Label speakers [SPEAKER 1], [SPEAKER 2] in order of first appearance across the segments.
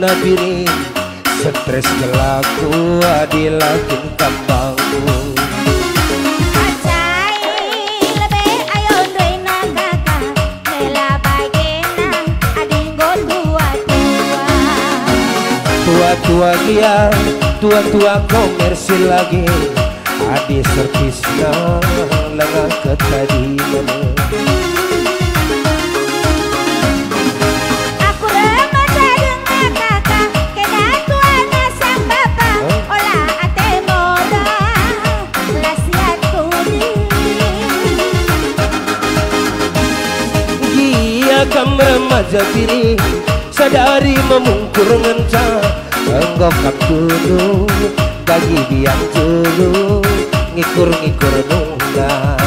[SPEAKER 1] na biri stres gelaku adilakin kampangku tua-tua dia, tua-tua komersil lagi adi servisna lengah ketadian
[SPEAKER 2] aku remaja dengan kakak kena tuanya sang bapak olah ate moda lasiat kudi
[SPEAKER 1] dia kam remaja diri sadari memungkur ngenca enggokap dulu bagi biang dulu ngikur-ngikur nungga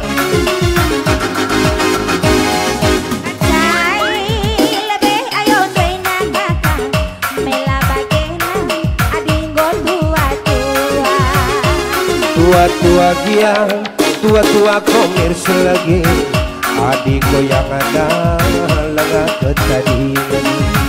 [SPEAKER 2] acai lebih ayo duena kakak mela bagena adinggo tua-tua
[SPEAKER 1] tua-tua dia tua-tua komersil lagi adiko yang ada lengah ketadian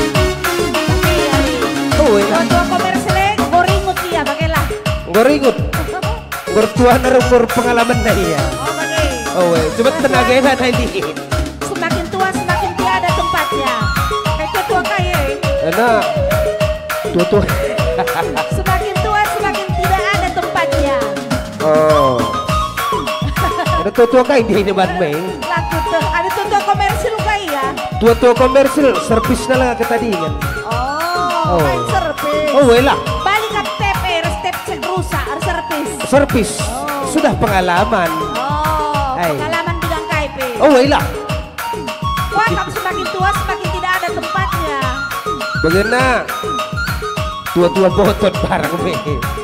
[SPEAKER 2] tua komersilnya goringut dia bagilah
[SPEAKER 1] goringut bertua nerumur pengalaman na iya oh weh coba tenaga na ini
[SPEAKER 2] semakin tua semakin tiada tempatnya kayak tua kaya
[SPEAKER 1] enak tua
[SPEAKER 2] semakin tua semakin tidak ada tempatnya
[SPEAKER 1] oh ada tua kaya di ini bandmeng
[SPEAKER 2] laku tuh ada tua komersil kaya
[SPEAKER 1] tua komersil servisnya lah ketadian
[SPEAKER 2] oh main servis
[SPEAKER 1] oh weh lah
[SPEAKER 2] balik ke step step rusak servis
[SPEAKER 1] sudah pengalaman
[SPEAKER 2] pengalaman bidang KIP
[SPEAKER 1] oh weh lah
[SPEAKER 2] wah kamu semakin tua semakin tidak ada tempatnya
[SPEAKER 1] bagaimana tua-tua botot bareng meh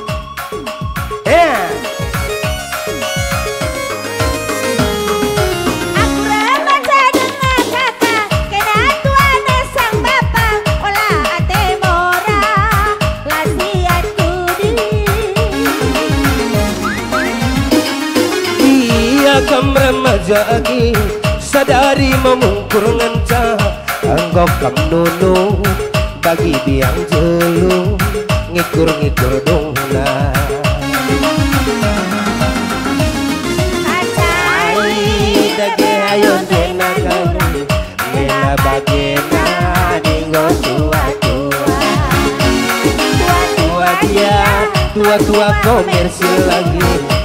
[SPEAKER 2] aku remaja dengan kakak kena tuanya sang bapak olah ate mora lasiat kudi
[SPEAKER 1] iya kam remaja lagi sadari memungkur ngenca anggap kam nunu bagi biang jelu ngikur-ngikur dongna
[SPEAKER 2] acai
[SPEAKER 1] dage ayo dena kali mela bagena dinggo tua-tua tua-tua dia tua-tua komersil lagi